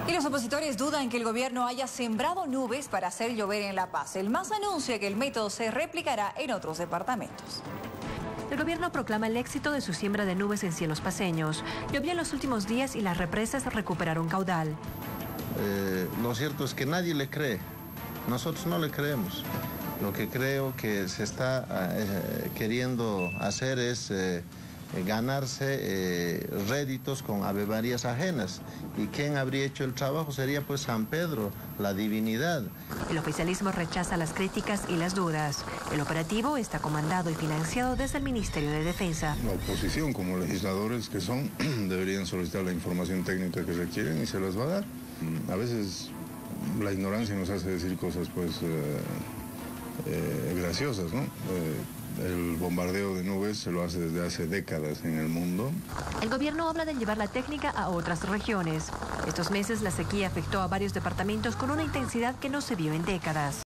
Y los opositores dudan que el gobierno haya sembrado nubes para hacer llover en La Paz. El MAS anuncia que el método se replicará en otros departamentos. El gobierno proclama el éxito de su siembra de nubes en cielos paceños. Llovió en los últimos días y las represas recuperaron caudal. Lo cierto es que nadie le cree. Nosotros no le creemos. Lo que creo que se está queriendo hacer es ganarse réditos con avemarías ajenas. ¿Y quién habría hecho el trabajo? Sería pues San Pedro, la divinidad. El oficialismo rechaza las críticas y las dudas. El operativo está comandado y financiado desde el Ministerio de Defensa. La oposición, como legisladores que son, deberían solicitar la información técnica que requieren y se las va a dar. A veces la ignorancia nos hace decir cosas pues graciosas, ¿no? El bombardeo de nubes se lo hace desde hace décadas en el mundo. El gobierno habla de llevar la técnica a otras regiones. Estos meses la sequía afectó a varios departamentos con una intensidad que no se vio en décadas.